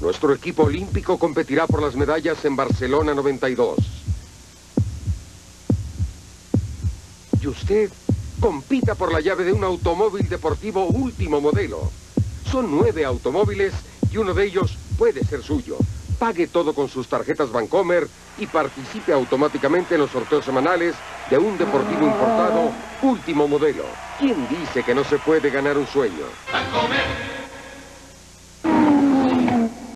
Nuestro equipo olímpico competirá por las medallas en Barcelona 92. Y usted compita por la llave de un automóvil deportivo último modelo. Son 9 automóviles y uno de ellos puede ser suyo. Pague todo con sus tarjetas Bancomer y participe automáticamente en los sorteos semanales de un deportivo importado último modelo. ¿Quién dice que no se puede ganar un sueño? Bancomer.